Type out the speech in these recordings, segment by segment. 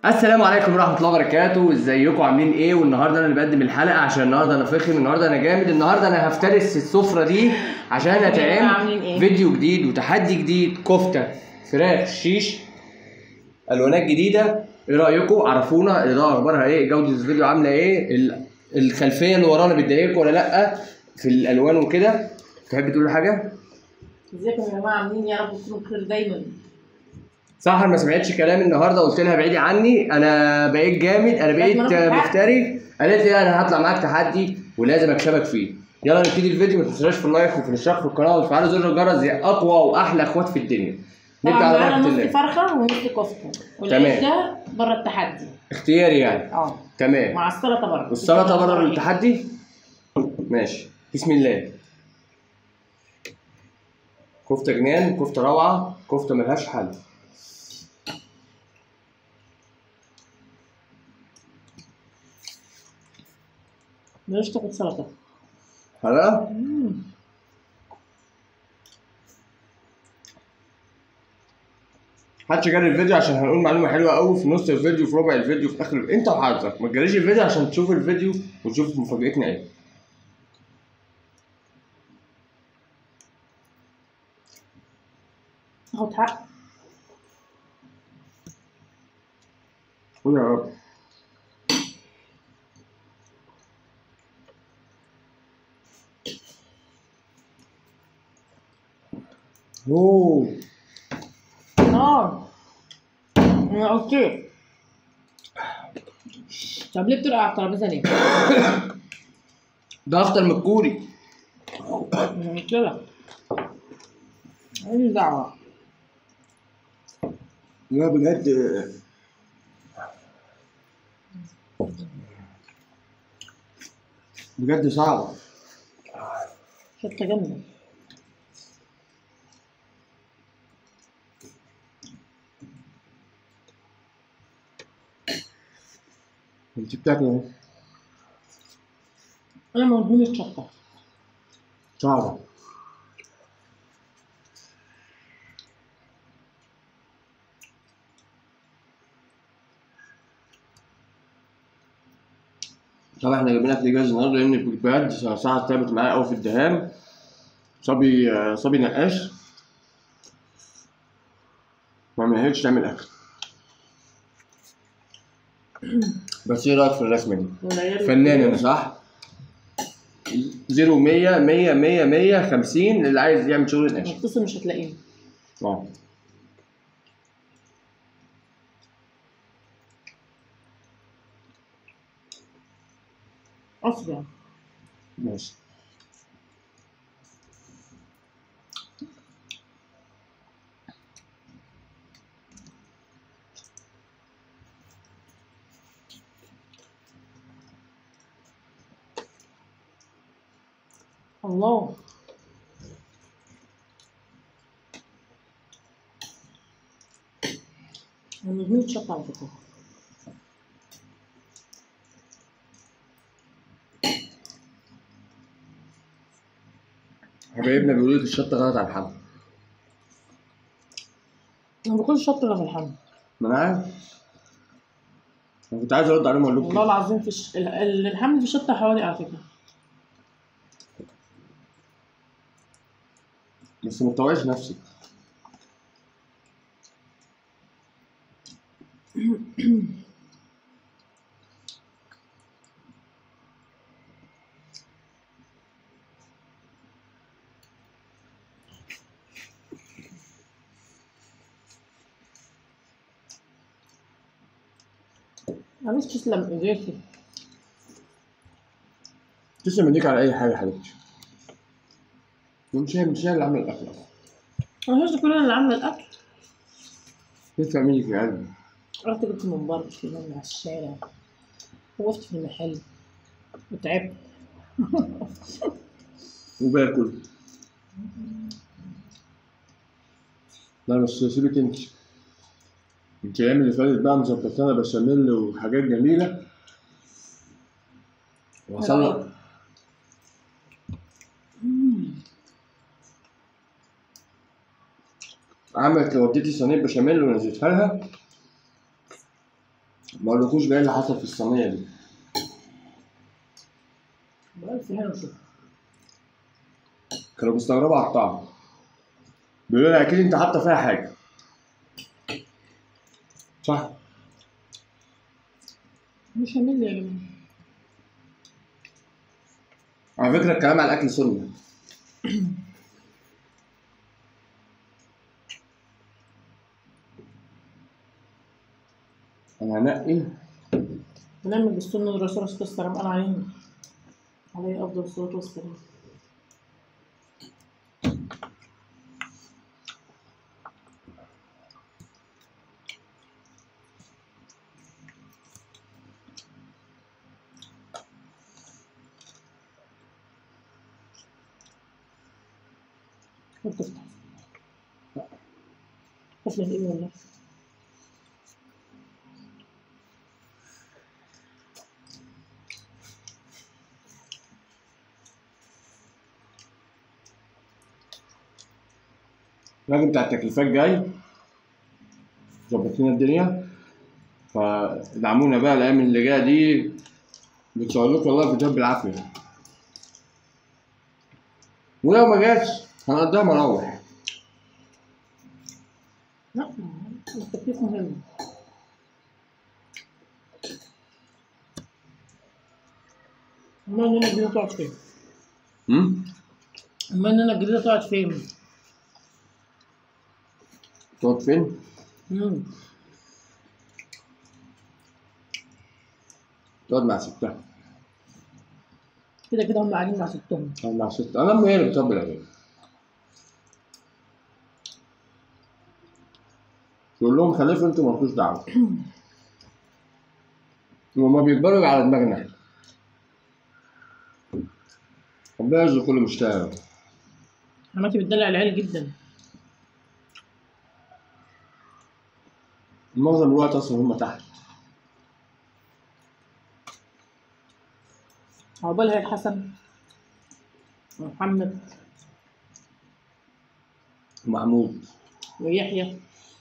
السلام عليكم ورحمه الله وبركاته، ازيكم عاملين ايه؟ والنهارده انا اللي بقدم الحلقه عشان النهارده انا فخم، النهارده انا جامد، النهارده انا هفترس السفره دي عشان هتعمل فيديو جديد وتحدي جديد. كفته فراخ شيش الوانات جديده. ايه رايكم؟ عرفونا الاضاءه اخبارها ايه، جوده الفيديو عامله ايه، الخلفيه اللي ورانا بتضايقكم ولا لا في الالوان وكده؟ تحب تقول حاجه؟ ازيكم يا جماعه عاملين؟ يا رب تكونوا بخير دايما. سحر ما سمعتش كلامي النهارده، قلت لها بعيدي عني، انا بقيت جامد، انا بقيت مفتري. قالت لي انا هطلع معاك تحدي ولازم اكسبك فيه. يلا نبتدي الفيديو، ما تنساش في اللايك وفي الاشتراك في القناه وتفعلوا زر الجرس زي اقوى واحلى اخوات في الدنيا. نبدا على بركه الله. نص فرخه ونص كفته والعيش ده بره التحدي، اختياري يعني. تمام، مع السلطه بره، والسلطه بره التحدي. ماشي، بسم الله. كفته جنان، كفته روعه، كفته ملهاش حل. بلاش تاخد سلطه حلقه. محدش جري الفيديو عشان هنقول معلومه حلوه قوي في نص الفيديو، في ربع الفيديو، في اخر. انت وحظك ما تجريش الفيديو عشان تشوف الفيديو وتشوف مفاجاتنا ايه. اخد حق. قول يا رب. اوه انا قلت طب ليه بترقع على الترابيزه ليه؟ ده اخطر من الكوري. انا قلت لك ماليش دعوه. لا بجد بجد صعبه. شطه جامده. انت بتاكل ايه؟ انا موهوم الشطه. صعبه. طبعا احنا جايبين اكل جاهز النهارده لان بجد ساعه تعبت معايا قوي في الدهان. صبي نقاش ما ملحقتش تعمل اكل. بس ايه رايك في الرسمه دي؟ فنان انا صح؟ 0 100 100 100 150 اللي عايز يعمل شغل نقاش. اتصل مش هتلاقيه. اصبر. ماشي. الله. انا موهوم الشطه على فكره. حبايبنا بيقولوا لك الشطه غلط على الحمل. انا ما باكلش شطه الا في الحمل. ما انا عارف. انا كنت عايز ارد عليهم اقول لكم والله العظيم في الحمل في شطه حوالي على فكره. بس ما تطوعيش نفسك. معلش تسلم ايديكي. تسلم ايديك على اي حاجه يا حبيبتي. مش هي اللي عامله الاكل اصلا. انا مش كلنا اللي عامله الاكل. تسلم ايدك يا قلبي. رحت جبت من بره كده من على الشارع، وقفت في المحل وتعبت. وباكل. لا بس سيبك انت الايام اللي فاتت بقى مظبط لنا بشاميل وحاجات جميله. وصلنا. عملت وديتي صينيه بشاميل ونزلتها لها. ما اقولكوش بقى اللي حصل في الصينيه دي. بألف هنا وشوف. كانوا بيستغربوا على الطعم، بيقولوا لي اكيد انت حاطه فيها حاجه. صح. مش همل يا جماعة. على فكره الكلام على الاكل سنه. انا هنقي. ونعمل بالسنة الرسول عليه الصلاة والسلام قال عليه أفضل الصلاة والسلام. تفتح تفلت ايه والله. الراجل بتاع التكليفات جاي ظبط لنا الدنيا، فادعمونا بقى الايام اللي جايه دي. بتصور لكم والله فيديوهات بالعافيه، ولو ما جاش هنقضيها مراوح. لا التكليف مهم. أمال النونة الجديدة تقعد فين؟ أمال النونة الجديدة تقعد فين؟ تقعد فين؟ تقعد مع ستها. كده كده هم قاعدين مع ستهم. مع ستها، انا امي هي اللي بتربي العيال. تقول لهم خلفوا انتوا مالكوش دعوه. وهما بيكبروا على دماغنا احنا. ربنا يرزق كل مشتاق. حماتي بتدلع العيال جدا. معظم الوقت اصلا هما تحت. عقبالها الحسن ومحمد ومحمود ويحيى.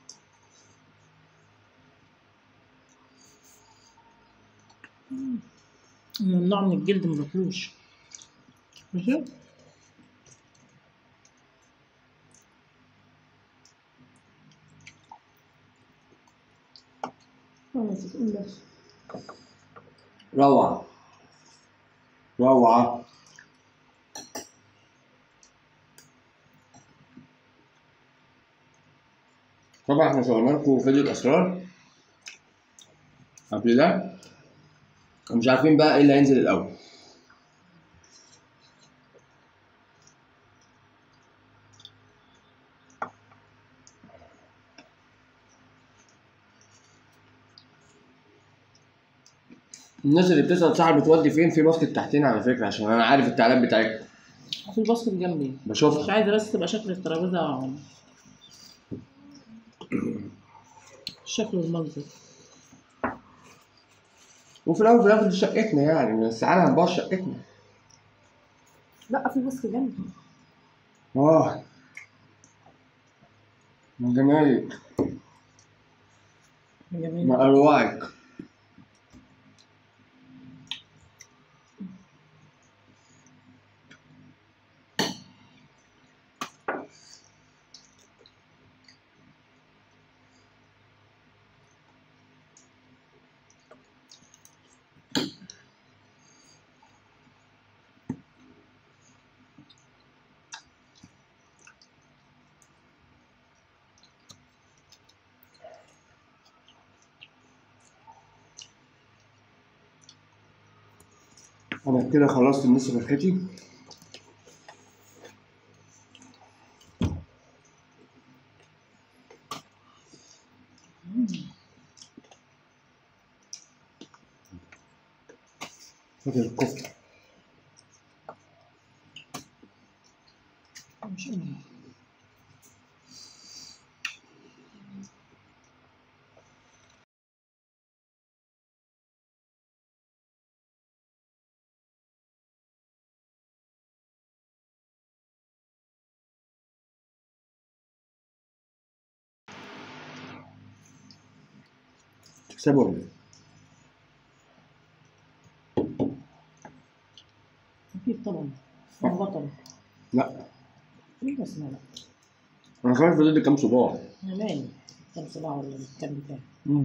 ممنوع من الجلد ما باكلوش. ماشي. بس روعة روعة. طبعا احنا صورنا لكم فيديو الاسرار قبل ده، ومش عارفين بقى ايه اللي هينزل الاول. الناس اللي بتسأل صاحب بتودي فين، في باسكت تحتنا على فكرة، عشان انا عارف التعليقات بتاعتكم. في الباسكت جنبي بشوفها. مش عايزة بس تبقى شكل الترابيزة الشكل والمنظر. وفي الاول وفي الاخر دي شقتنا يعني، بس تعالى هنبوظ شقتنا. لا في باسكت جنبي. اه من جمالك جميل. ما اروعك. انا كده خلصت النص فرختي. فاضل الكفتة. مش أنا. تكسبوا ولا ايه؟ اكيد طبعا بطل. لا ايه بس لا انا خايف فضل كام صباع. انا مالي كام صباع ولا كام بتاع.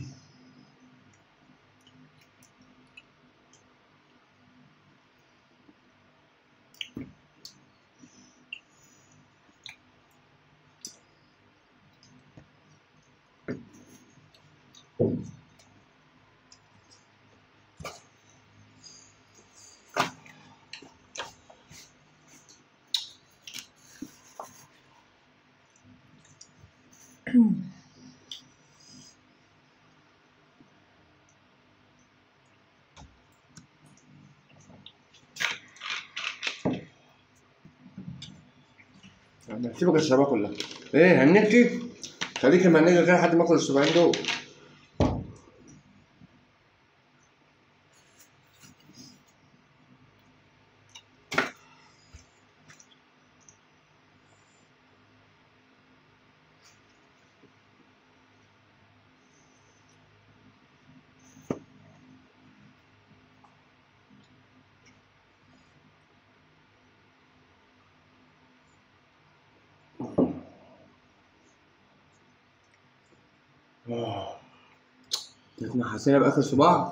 سيبك الشباب كلها. ايه هنكتي؟ خليكي مهنجة كده لحد ما اكل الصباعين دول. احنا حسينا باخر صباع.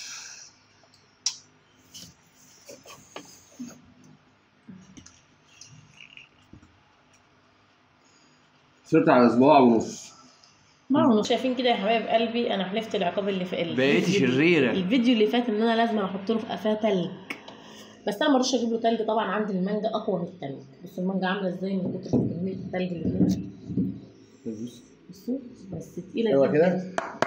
صرت على صباع ونص. ما شايفين كده يا حبايب قلبي، انا حلفت العقاب اللي في قلبي. بقيتي شريره. الفيديو اللي فات ان انا لازم احط له في قفاه تلج، بس انا ما رضيتش اجيب له تلج. طبعا عندي المانجا اقوى من التلج. بصوا المانجا عامله ازاي من كتر كميه التلج اللي فيها. بصوا بس تقيله ايوه كده.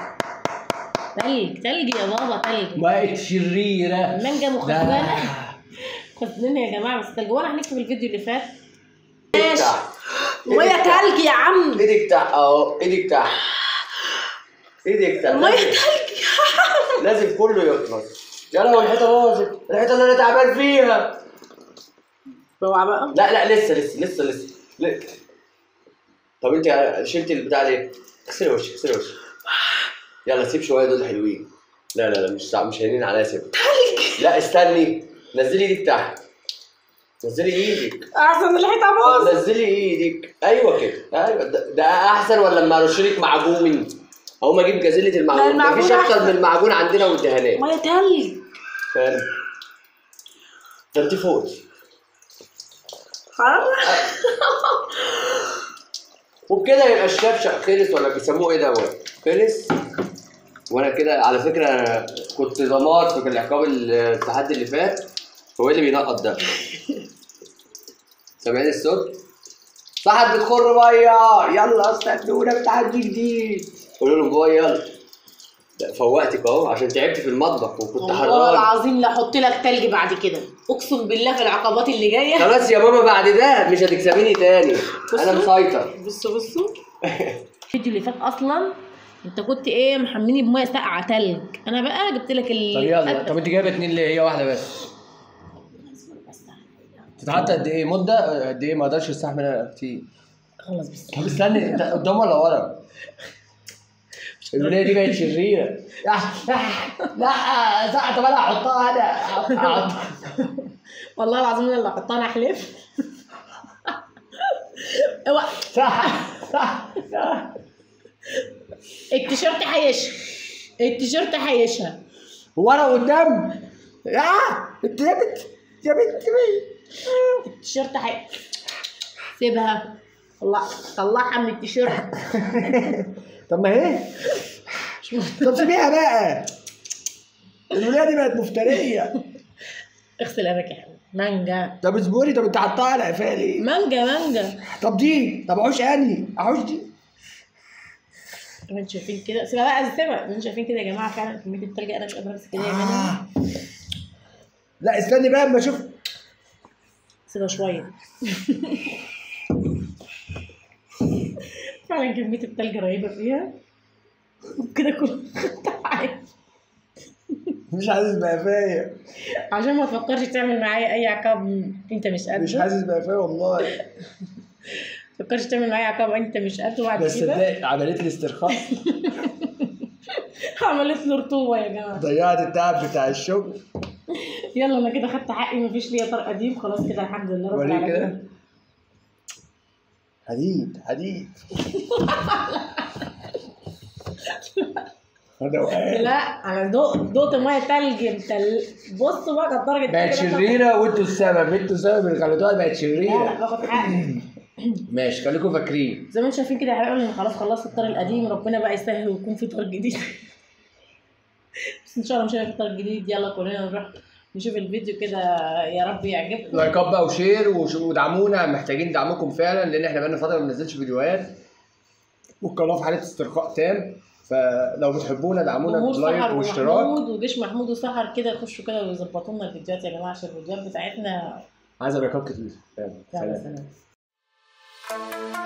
تلج يا بابا، تلج. بقت شريره. المانجا مخزنه. خزنين يا جماعه بس تلج. وانا هنكتب الفيديو اللي فات ماشي ميه تلج يا عم. ايدك تحت اهو، ايدك تحت، ايدك تحت. ميه تلج لازم كله يخلص. يا لهوي الحيطه باظت، الحيطه اللي انا تعبان فيها. اوعى بقى. لا لسه. طب انت شلتي البتاع ليه؟ اغسلي وشك، اغسلي وشك. يلا سيب شويه دول حلوين. لا مش هينين عليا، سيب. تلج. لا استني، نزلي ايدك تحت. نزلي ايدك. احسن الحيطه باظت. نزلي ايدك. ايوه كده، ايوه. ده احسن ولا لما ارشلك معجون؟ اقوم اجيب جزيله المعجون. مفيش اكتر من المعجون عندنا والدهانات. ميه تلج. فاهم؟ ده انت فوتي. خلاص. وبكده يبقى الشاف خلص، ولا بيسموه ايه دوت؟ خلص. وانا كده على فكره كنت دمار في العقاب التحدي اللي فات. هو اللي بينقط ده. سامعين الصوت؟ صاحب بتخر ميه، يلا استنونا بتحدي جديد. قولوا له جوه يلا. فوقتك اهو عشان تعبت في المطبخ وكنت حران. والله العظيم لا احط لك تلج بعد كده، اقسم بالله في العقبات اللي جايه. خلاص يا ماما بعد ده مش هتكسبيني تاني. انا مسيطر. بصوا الفيديو اللي فات اصلا انت كنت ايه محميني بميه ساقعه تلج. انا بقى جبت لك طب يلا. طب انت جايبه اتنين ليه؟ هي واحده بس. تتحط قد ايه؟ مده قد ايه؟ ما اقدرش استحمل كتير. خلاص بس. طب استني، انت قدام ولا ورا؟ الوليه دي بقت شريره. لا صح. طب انا هحطها انا. والله العظيم انا اللي هحطها، انا احلف. اوعى. صح. التيشيرت حيشها. ورا وقدام. انت يا بنت التيشيرت سيبها. طلعها من التيشيرت. طب ما هي. طب سيبيها بقى. الولايه دي بقت مفتريه. اغسل ايدك يا حبيبي. مانجا. طب اصبري. طب انت حطها على قفاها ليه؟ مانجا. طب دي. طب احوش دي. طب انتوا شايفين كده؟ سيبها بقى، سيبها. انتوا شايفين كده يا جماعه فعلا كميه التلج انا مش قادره امسك كده يا جماعه. لا استني بقى اما اشوف. سيبها شويه. فعلا كميه التلج رهيبه فيها. وكده كله مش حاسس بقفايا. عشان ما تفكرش تعمل معايا اي عقاب انت مش قده. مش حاسس بقفايا والله. ما تفكرش تعمل معايا عقاب انت مش قده بعد كده. بس صدقني عملت لي استرخاء. عملت له رطوبه يا جماعه. ضيعت التعب بتاع الشغل. يلا انا كده خدت حقي، مفيش ليا طرق قديم خلاص كده الحمد لله رب وريني كده. العالمين. حديد حديد. هذا وقال. لا انا دقت ميه تلج بصوا بقى كانت درجه بقت شريره وانتوا السبب، انتوا السبب اللي خليتوها بقت شريره. لا باخد حقي. ماشي خليكم فاكرين زي ما انتم شايفين كده يا حبايبي، خلاص خلصت الطار القديم، ربنا بقى يسهل ويكون في طار جديد. بس ان شاء الله مش هيبقى في طار جديد. يلا كلنا نروح نشوف الفيديو كده، يا رب يعجبكم. لايكات بقى وشير ودعمونا، محتاجين دعمكم فعلا لان احنا بقالنا فتره ما بننزلش فيديوهات والقناه في حاله استرخاء تام، فلو بتحبونا دعمونا بلايك واشتراك. وجيش محمود وسحر كده يخشوا كده ويظبطوا لنا الفيديوهات يا جماعه، عشان الفيديوهات بتاعتنا عايزه لايكات كتير. سلام.